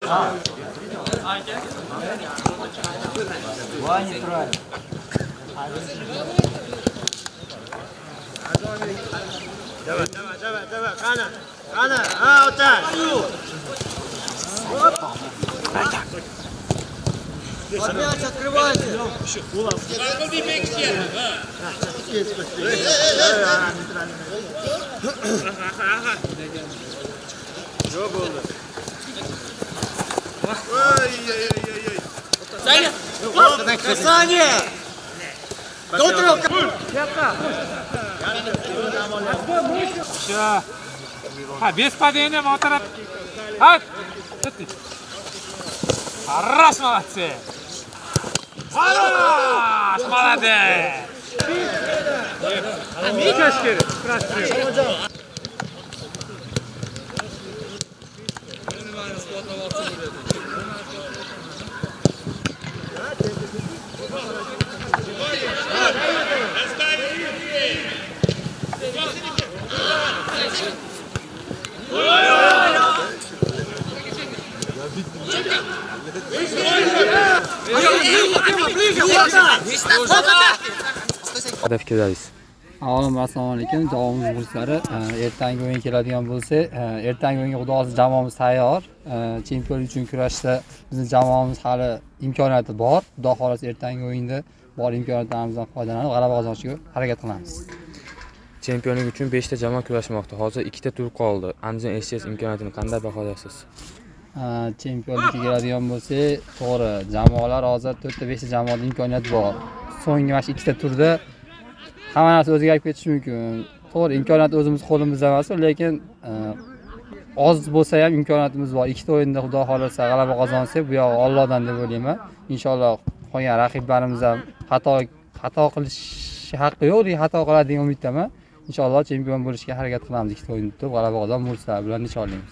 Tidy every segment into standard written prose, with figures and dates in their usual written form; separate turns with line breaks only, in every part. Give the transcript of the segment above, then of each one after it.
Voy, не трогай.
Давай, Qani. Ha, o'tar. Опять открывайте. Çok oldu. Ой. Саня! Касание! Дотрог!
Все. Без падения мотора. Ай! Хорош, молодцы! Хорош, молодец! Микашкер, красивый.
Qanday fikrdasiz?
Avvalambor assalomu alaykum. Javobimiz muxlislari, ertangi o'yin keladigan bo'lsa, ertangi o'yinga xudo xolisa jamoamiz tayyor. Chempionlik uchun kurashda bizning jamoamiz hali imkoniyati bor. Xudo xolisa ertangi o'yinda bor imkoniyatlarimizdan foydalanib g'alaba qozonishga harakat qilamiz.
Chempionlik uchun 5 ta jamoa kurashmoqda. Hozir 2 ta tur qoldi. Andijon SCS imkoniyatini qanday baholaysiz?
Chempionlikka keladigan bo'lsa, to'g'ri, jamoalar hozir 4 ta 5 ta jamoada imkoniyat bor. So'nggi mana shu 2 ta turda hamma narsa o'zgarib ketishi mumkin. To'g'ri, imkoniyat o'zimiz qo'limizda emas, lekin oz bo'lsa ham imkoniyatimiz bor. 2 ta o'yinda xudo xolisa g'alaba qozonsak, bu yog'i Allohdan deb o'ylayman. Inshaalloh qolgan raqiblarimiz ham xato qilish haqqi yo'q, xato qiladi degan umiddaman. Inshaalloh chempion bo'lishga harakat qilamiz. 2 ta o'yin tutib g'alaba qozon muxlislar bilan nishonlaymiz.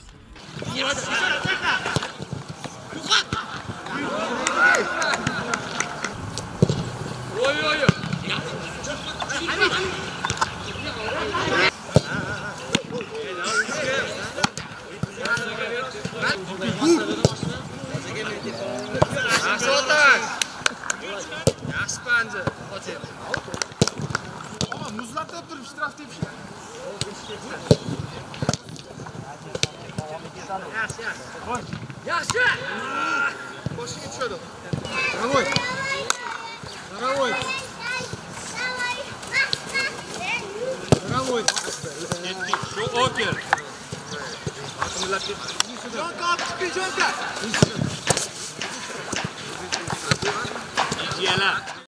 Muzlatib turib ishtirok tepishdi. Yaxshi. Boshiga tushadi. Darovoy. Darovoy. Oker. Jonka, chiqdi Jonka. Ijiyala.